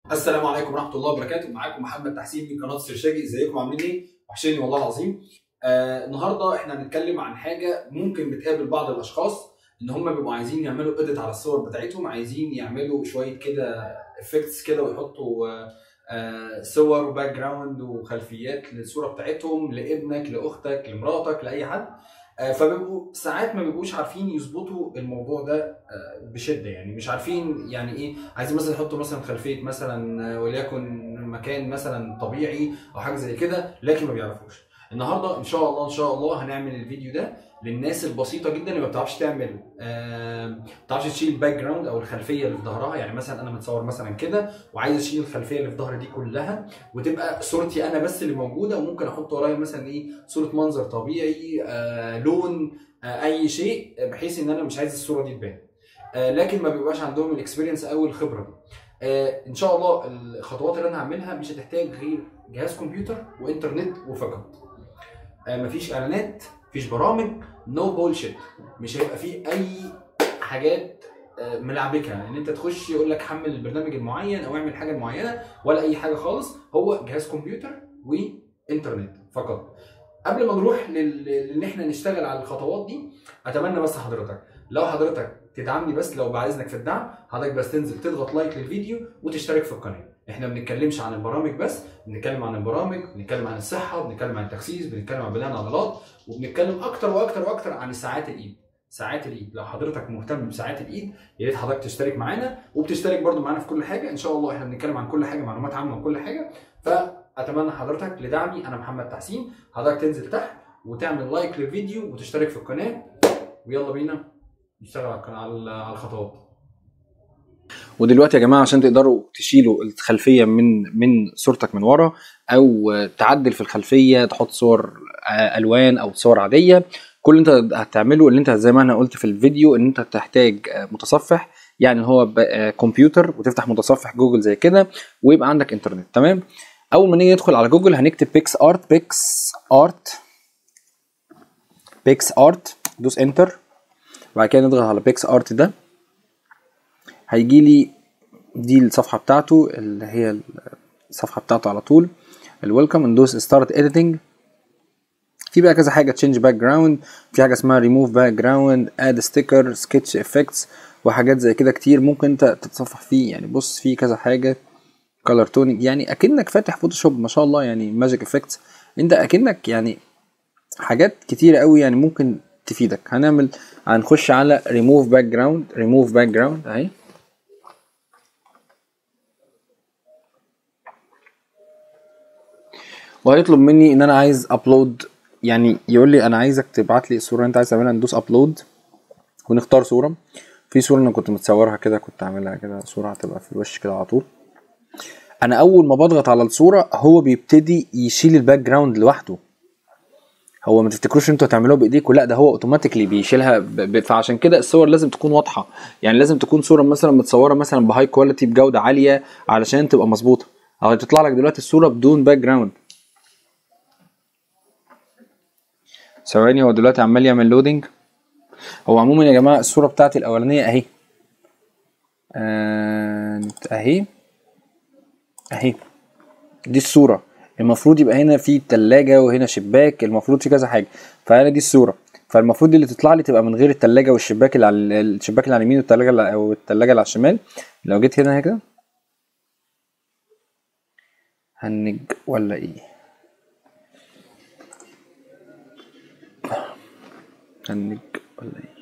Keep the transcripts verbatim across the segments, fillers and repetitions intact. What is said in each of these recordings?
السلام عليكم ورحمه الله وبركاته. معاكم محمد تحسين من قناه سرشاجي. ازيكم عاملين ايه؟ وحشيني والله العظيم. آه النهارده احنا هنتكلم عن حاجه ممكن بتقابل بعض الاشخاص، ان هم بيبقوا عايزين يعملوا اديت على الصور بتاعتهم، عايزين يعملوا شويه كده افكتس كده ويحطوا آه آه صور وباك جراوند وخلفيات للصوره بتاعتهم لابنك لاختك لمراتك لاي حد. آه فبيبقوا ساعات ما بيبقوش عارفين يظبطوا الموضوع ده آه بشده، يعني مش عارفين يعني ايه. عايزين مثلا يحطوا مثلا خلفيه مثلا وليكن مكان مثلا طبيعي او حاجه زي كده، لكن ما بيعرفوش. النهارده ان شاء الله ان شاء الله هنعمل الفيديو ده للناس البسيطه جدا اللي ما بتعرفش تعمل آه، ما بتعرفش تشيل الباك جراوند او الخلفيه اللي في ظهرها. يعني مثلا انا متصور مثلا كده وعايز اشيل الخلفيه اللي في ظهري دي كلها وتبقى صورتي انا بس اللي موجوده، وممكن احط ورايا مثلا ايه صوره منظر طبيعي، آه لون، آه اي شيء، بحيث ان انا مش عايز الصوره دي تبان. آه لكن ما بيبقاش عندهم الاكسبيرينس او الخبره دي. آه ان شاء الله الخطوات اللي انا هعملها مش هتحتاج غير جهاز كمبيوتر وانترنت وفقط. آه مفيش اعلانات، مفيش برامج، نو بولشيت. مش هيبقى فيه اي حاجات آه ملعبكه ان انت تخش يقول لك حمل البرنامج المعين او اعمل حاجه معينه، ولا اي حاجه خالص. هو جهاز كمبيوتر وانترنت فقط. قبل ما نروح لل- ان احنا نشتغل على الخطوات دي، اتمنى بس حضرتك لو حضرتك تدعمني، بس لو بعايزنك في الدعم حضرتك بس تنزل تضغط لايك للفيديو وتشترك في القناه. احنا ما بنتكلمش عن البرامج بس، بنتكلم عن البرامج، بنتكلم عن الصحه، بنتكلم عن التخسيس، بنتكلم عن بناء العضلات، وبنتكلم اكتر واكتر واكتر عن ساعات الايد. ساعات الايد لو حضرتك مهتم بساعات الايد يا ريت حضرتك تشترك معانا، وبتشترك برده معانا في كل حاجه. ان شاء الله احنا بنتكلم عن كل حاجه، معلومات عامه وكل حاجه. فاتمنى حضرتك لدعمي. انا محمد تحسين. حضرتك تنزل تحت وتعمل لايك للفيديو وتشترك في القناه، ويلا بينا نشتغل على القناة- على على الخطوات. ودلوقتي يا جماعه عشان تقدروا تشيلوا الخلفيه من من صورتك من ورا، او تعدل في الخلفيه تحط صور آه، الوان او صور عاديه، كل اللي انت هتعمله اللي انت زي ما انا قلت في الفيديو ان انت تحتاج آه، متصفح، يعني هو ب- آه، كمبيوتر، وتفتح متصفح جوجل زي كده، ويبقى عندك انترنت. تمام. اول ما نيجي ندخل على جوجل هنكتب بيكس ارت، بيكس ارت بيكس ارت، دوس انتر. وبعد كده نضغط على بيكس ارت ده، هيجي لي دي الصفحه بتاعته اللي هي الصفحه بتاعته على طول، الويلكم. ندوس ستارت اديتنج. في بقى كذا حاجه، تشينج باك جراوند، في حاجه اسمها ريموف باك جراوند، اد ستيكر، سكتش افكتس، وحاجات زي كده كتير ممكن انت تتصفح فيه. يعني بص في كذا حاجه، كولر تونينج، يعني اكنك فاتح فوتوشوب ما شاء الله، يعني ماجيك افكتس، انت اكنك يعني حاجات كتيره قوي يعني ممكن تفيدك. هنعمل هنخش على ريموف باك جراوند، ريموف باك جراوند اهي. وهيطلب مني ان انا عايز ابلود، يعني يقول لي انا عايزك تبعت لي الصوره اللي انت عايز تعملها. ندوس ابلود ونختار صوره. في صوره انا كنت متصورها كده، كنت عاملها كده صوره هتبقى في الوش كده على طول. انا اول ما بضغط على الصوره هو بيبتدي يشيل الباك جراوند لوحده. هو ما تفتكروش انتوا هتعملوها بايديكم، لا ده هو اوتوماتيكلي بيشيلها ب... ب... فعشان كده الصور لازم تكون واضحه. يعني لازم تكون صوره مثلا متصوره مثلا بهاي كواليتي بجوده عاليه علشان تبقى مظبوطه. اهو هتطلع لك دلوقتي الصوره بدون باك جراوند. ثواني، هو دلوقتي عمال يعمل لودنج. هو عموما يا جماعه الصوره بتاعتي الاولانيه اهي، آه، اهي اهي، دي الصوره. المفروض يبقى هنا في تلاجة وهنا شباك، المفروض في كذا حاجه. فانا دي الصوره، فالمفروض اللي تطلع لي تبقى من غير التلاجة والشباك اللي على الشباك اللي على اليمين والتلاجة اللي او التلاجة اللي على الشمال. لو جيت هنا كده هنج ولا ايه، هنج ولا ايه،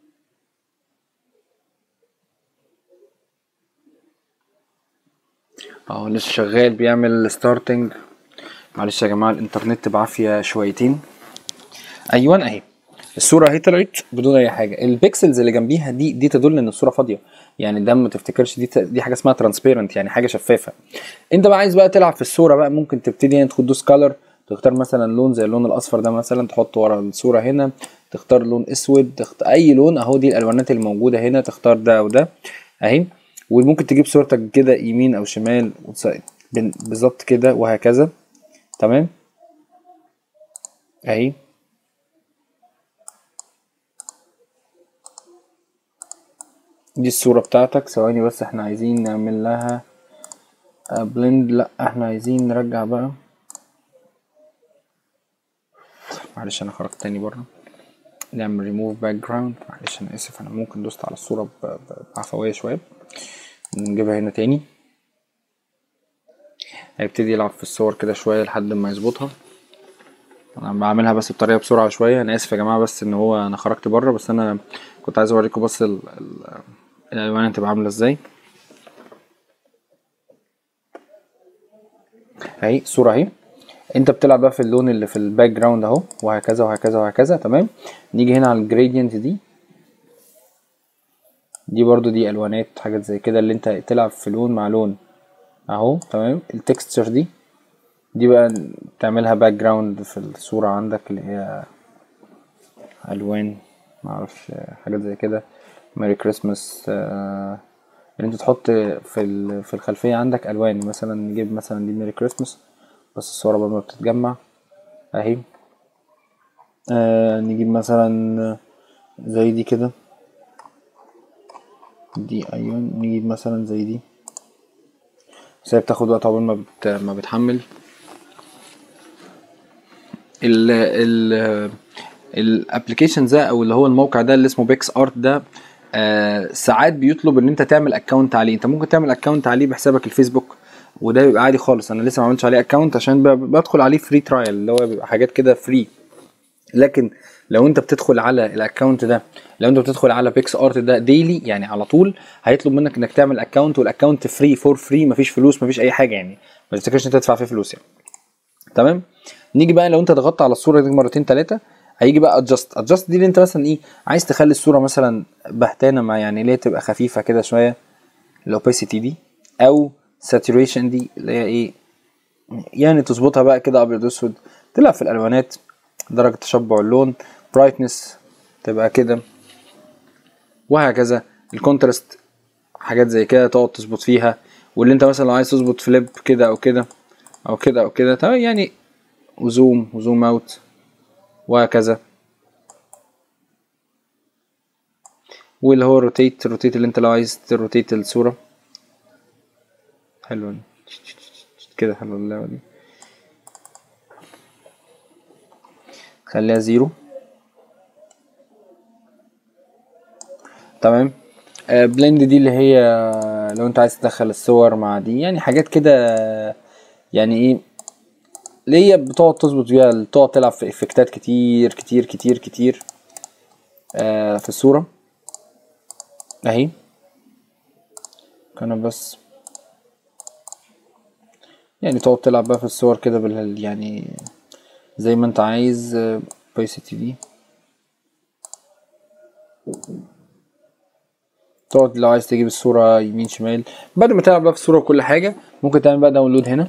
اهو لسه شغال بيعمل ستارتنج. معلش يا جماعه الانترنت بعافيه شويتين. ايوه اهي الصوره اهي طلعت بدون اي حاجه. البيكسلز اللي جنبيها دي دي تدل ان الصوره فاضيه، يعني ده ما تفتكرش دي دي حاجه اسمها ترانسبيرنت، يعني حاجه شفافه. انت بقى عايز بقى تلعب في الصوره بقى، ممكن تبتدي يعني تدوس كالر، تختار مثلا لون زي اللون الاصفر ده مثلا تحطه ورا الصوره هنا، تختار لون اسود، تختار اي لون اهو، دي الالوانات اللي موجوده هنا، تختار ده وده اهي. وممكن تجيب صورتك كده يمين او شمال بالظبط كده وهكذا. تمام اهي. دي الصورة بتاعتك. ثواني بس احنا عايزين نعمل لها بلند لا احنا عايزين نرجع بقى، معلش انا خرجت تاني بره. نعمل ريموف باك جراوند، معلش انا اسف، انا ممكن دوست على الصورة بعفوية شوية. نجيبها هنا تاني، هيبتدي يلعب في الصور كده شوية لحد ما يظبطها. انا بعملها بس بطريقة بسرعة شوية، انا اسف يا جماعة بس ان هو انا خرجت بره، بس انا كنت عايز اوريكم بس ال ال الالوان هتبقى عاملة ازاي. اهي الصورة اهي، انت بتلعب بقى في اللون اللي في الباك جراوند اهو، وهكذا وهكذا وهكذا. تمام، نيجي هنا على الجريدينت دي، دي برضو دي الوانات حاجات زي كده اللي انت تلعب في لون مع لون اهو. تمام، التكستشر دي دي بقى تعملها باك جراوند في الصورة عندك اللي هي الوان معرفش حاجات زي كده. ميري كريسماس، آه اللي انت تحط في في الخلفية عندك الوان، مثلا نجيب مثلا دي ميري كريسماس بس الصورة بقى ما بتتجمع اهي. آه نجيب مثلا زي دي كده، دي ايوه نجيب مثلا زي دي، بس هي بتاخد وقت عقبال ما بت... ما بتحمل. ال ال الابلكيشن ده او اللي هو الموقع ده اللي اسمه بيكس ارت ده، آه ساعات بيطلب ان انت تعمل اكونت عليه. انت ممكن تعمل اكونت عليه بحسابك الفيسبوك، وده بيبقى عادي خالص. انا لسه ما عملتش عليه اكونت عشان بدخل عليه فري ترايل اللي هو بيبقى حاجات كده فري. لكن لو انت بتدخل على الاكونت ده، لو انت بتدخل على بيكس ارت ده ديلي يعني على طول، هيطلب منك انك تعمل اكونت، والاكونت فري فور فري، مفيش فلوس مفيش اي حاجه يعني، ما تفتكرش انت تدفع فيه فلوس يعني. تمام، نيجي بقى لو انت ضغطت على الصوره دي مرتين ثلاثه هيجي بقى ادجست. ادجست دي اللي انت مثلا ايه عايز تخلي الصوره مثلا بهتانه ما يعني ليه تبقى خفيفه كده شويه، الاوباسيتي دي، او ساتوريشن دي اللي هي ايه يعني تظبطها بقى كده ابيض اسود، تلعب في الالوانات، درجه تشبع اللون، برايتنس تبقى كده، وهكذا. الكونتراست حاجات زي كده تقعد تظبط فيها. واللي انت مثلا لو عايز تظبط فليب كده او كده او كده او كده تمام يعني، وزوم وزوم اوت وهكذا. واللي هو روتيت، روتيت اللي انت لو عايز تروتيت الصورة. حلوة كده، حلوة اللعبة دي، خليها زيرو. تمام، آه بلند دي اللي هي لو انت عايز تدخل الصور مع دي يعني حاجات كده يعني ايه اللي هي بتقعد تظبط فيها، بتقعد تلعب في افكتات كتير كتير كتير كتير آه في الصورة اهي. كان بس يعني تقعد تلعب بقى في الصور كده بال يعني زي ما انت عايز. بايسيتي دي تقعد لو عايز تجيب الصورة يمين شمال. بعد ما تلعب بقى في الصورة وكل حاجة ممكن تعمل بقى داونلود هنا.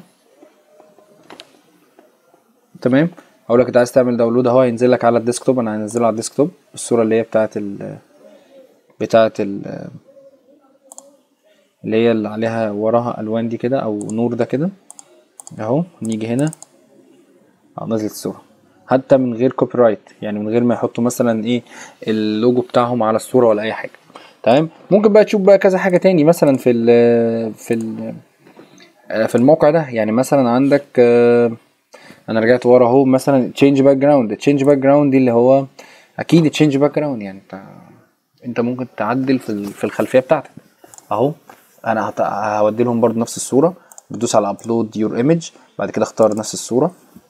تمام، اقول لك انت عايز تعمل داونلود اهو، هينزل لك على الديسكتوب. انا هنزله على الديسكتوب الصورة اللي هي بتاعة ال بتاعة ال اللي هي اللي عليها وراها الوان دي كده او نور ده كده اهو. نيجي هنا اه نزلت الصورة حتى من غير كوبي رايت، يعني من غير ما يحطوا مثلا ايه اللوجو بتاعهم على الصورة ولا اي حاجة. تمام، ممكن بقى تشوف بقى كذا حاجة تاني مثلا في ال في ال في الموقع ده. يعني مثلا عندك انا رجعت ورا اهو، مثلا تشينج باك جراوند. تشينج باك جراوند دي اللي هو اكيد تشينج باك جراوند يعني انت انت ممكن تعدل في في الخلفيه بتاعتك اهو. انا هودي لهم برضو نفس الصوره، بتدوس على ابلود يور ايمج، بعد كده اختار نفس الصوره.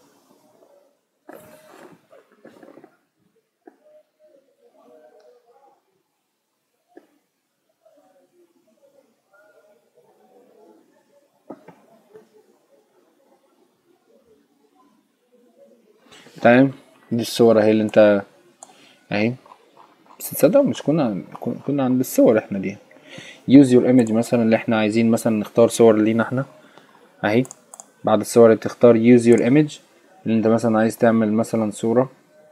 تمام، دي الصور اهي اللي انت اهي. بس تصدق مش كنا كنا عند الصور احنا دي يوز يور ايمج مثلا اللي احنا عايزين مثلا نختار صور لينا احنا اهي. بعد الصور اللي تختار يوز يور ايمج اللي انت مثلا عايز تعمل مثلا صورة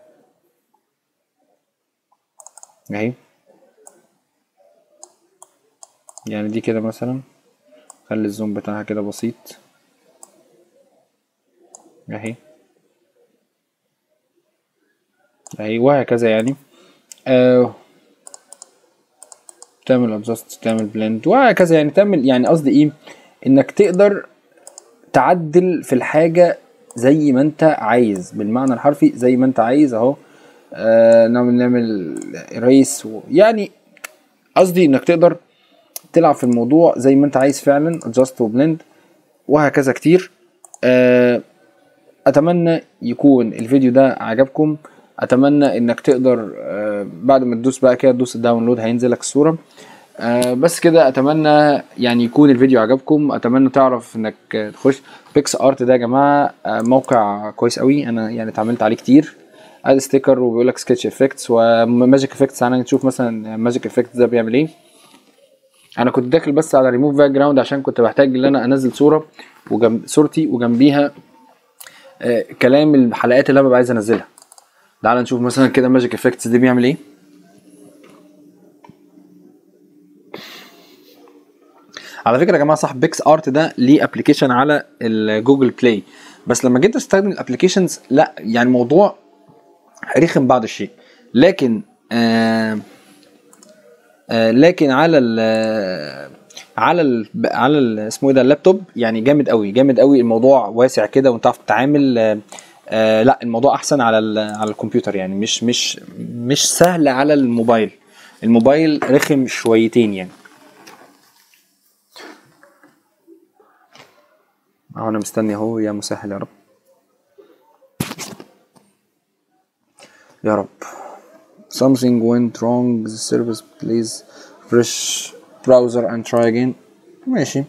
اهي. يعني دي كده مثلا خلي الزوم بتاعها كده بسيط اهي اهي وهكذا يعني. آه تعمل ادجست، تعمل بلند وهكذا يعني، تعمل يعني قصدي ايه انك تقدر تعدل في الحاجه زي ما انت عايز، بالمعنى الحرفي زي ما انت عايز اهو. آه نعمل نعمل ريس و... يعني قصدي انك تقدر تلعب في الموضوع زي ما انت عايز فعلا، adjust وبلند وهكذا كتير. آه اتمنى يكون الفيديو ده عجبكم، اتمنى انك تقدر آه بعد ما تدوس بقى كده تدوس الداونلود هينزل لك الصوره. آه بس كده اتمنى يعني يكون الفيديو عجبكم، اتمنى تعرف انك تخش بيكس ارت ده يا جماعه. آه موقع كويس قوي، انا يعني اتعاملت عليه كتير. اد ستيكر وبيقول لك سكتش افكتس وماجيك افكتس. تعالى نشوف مثلا ماجيك افكتس ده بيعمل ايه. انا كنت داخل بس على ريموف باك جراوند عشان كنت بحتاج ان انا انزل صوره وجنب صورتي وجنبيها آه كلام الحلقات اللي انا ببقى عايز انزلها. تعالى نشوف مثلا كده ماجيك افكتس دي بيعمل ايه. على فكره يا جماعه صح، بيكس ارت ده ليه ابلكيشن على الجوجل بلاي، بس لما جيت استخدم الابلكيشنز لا يعني موضوع رخم بعض الشيء، لكن آه آه لكن على ال على ال على ال اسمه ايه ده اللابتوب يعني جامد قوي جامد قوي. الموضوع واسع كده وانت عارف تتعامل. آه آه لا الموضوع احسن على على الكمبيوتر، يعني مش مش مش سهل على الموبايل. الموبايل رخم شويتين يعني. اهو انا مستني اهو، يا مسهل يا رب يا رب. something went wrong the service please refresh browser and try again. ماشي،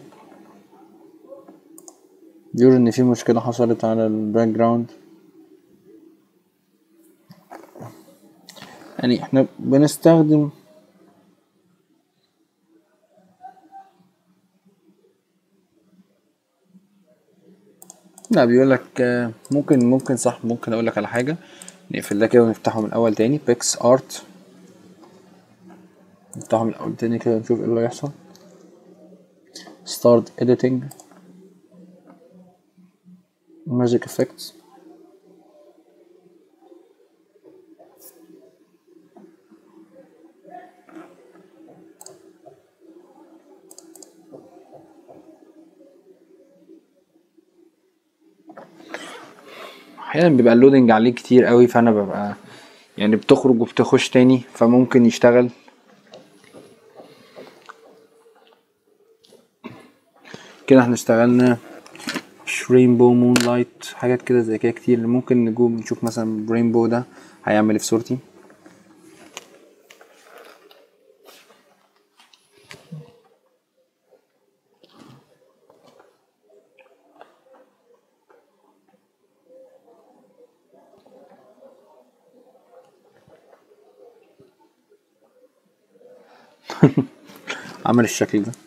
بيقول ان في مشكلة حصلت على الباك جراوند. يعني احنا بنستخدم لا بيقول لك ممكن ممكن صح. ممكن اقول لك على حاجة، نقفل ده كده ونفتحه من الاول تاني. بيكس ارت نفتحه من الاول تاني كده نشوف ايه اللي هيحصل. start editing magic effects. احيانا بيبقى اللودنج عليه كتير قوي، فانا ببقى يعني بتخرج وبتخش تاني فممكن يشتغل كده. احنا اشتغلنا رينبو مون لايت حاجات كده زي كده كتير. ممكن نجوم نشوف مثلا رينبو ده هيعمل ايه في صورتي. عمل الشكل ده.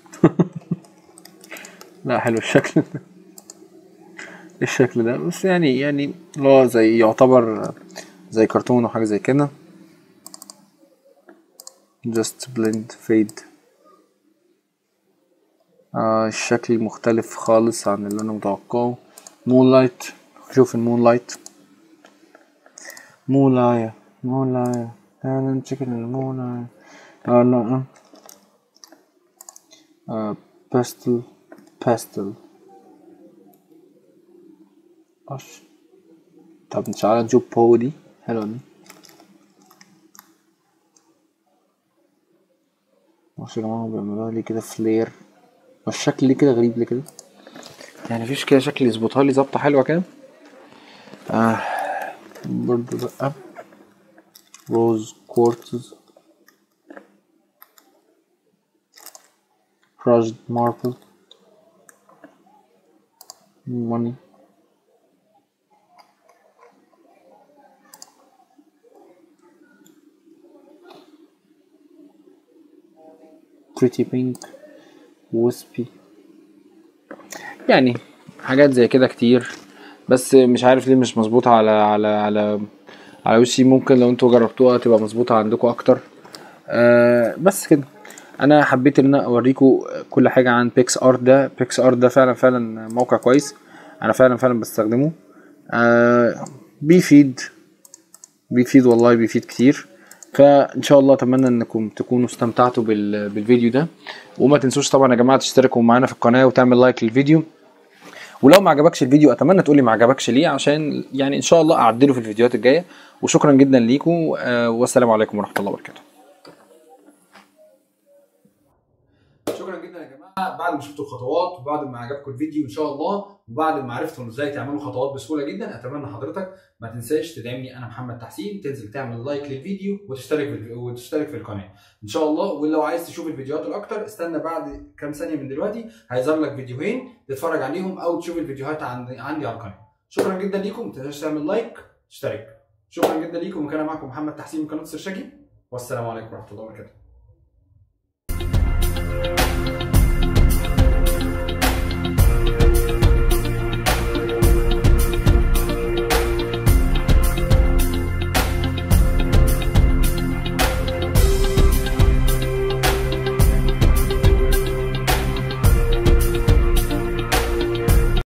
لا حلو الشكل ده. الشكل ده بس يعني يعني اللي هو زي يعتبر زي كرتون او حاجه زي كده. just blend fade. آه الشكل مختلف خالص عن اللي انا متوقعه. مون لايت، شوف المون لايت. مولايا مولايا تعالى نشكل المولايا. اه لا آه باستل باستل اش. طب تعالى نشوف بو دي حلوة دي. معرفش يا جماعة بيعملوها لي كده فلير، والشكل ليه كده غريب ليه كده يعني. مفيش كده شكل يظبطها لي ظبطة حلوة كده. آه برضو بقى روز كوارتز crushed marble money pretty pink wispy. يعني حاجات زي كده كتير، بس مش عارف ليه مش مظبوطة على على على على وشي. ممكن لو انتوا جربتوها تبقى مظبوطة عندكم اكتر. آه بس كده انا حبيت ان انا اوريكم كل حاجة عن بيكس ارت ده. بيكس ارت ده فعلا فعلا موقع كويس، انا فعلا فعلا بستخدمه. آه بيفيد بيفيد والله بيفيد كتير. فان شاء الله اتمنى انكم تكونوا استمتعتوا بالفيديو ده، وما تنسوش طبعا يا جماعه تشتركوا معانا في القناه وتعمل لايك للفيديو. ولو ما عجبكش الفيديو اتمنى تقولي ما عجبكش ليه، عشان يعني ان شاء الله اعدله في الفيديوهات الجايه. وشكرا جدا ليكم، والسلام عليكم ورحمه الله وبركاته. شكرا جدا يا جماعه. بعد ما شفتوا الخطوات وبعد ما عجبكم الفيديو ان شاء الله، وبعد ما عرفتوا ازاي تعملوا خطوات بسهوله جدا، اتمنى حضرتك ما تنساش تدعمني انا محمد تحسين، تنزل تعمل لايك للفيديو وتشترك في وتشترك في القناه ان شاء الله. ولو عايز تشوف الفيديوهات الاكتر استنى بعد كام ثانيه من دلوقتي هيظهر لك فيديوهين تتفرج عليهم او تشوف الفيديوهات عندي عندي على القناه. شكرا جدا ليكم، ما تنساش تعمل لايك تشترك. شكرا جدا ليكم، وكان معكم محمد تحسين من قناه السرشاجي، والسلام عليكم ورحمه الله وبركاته.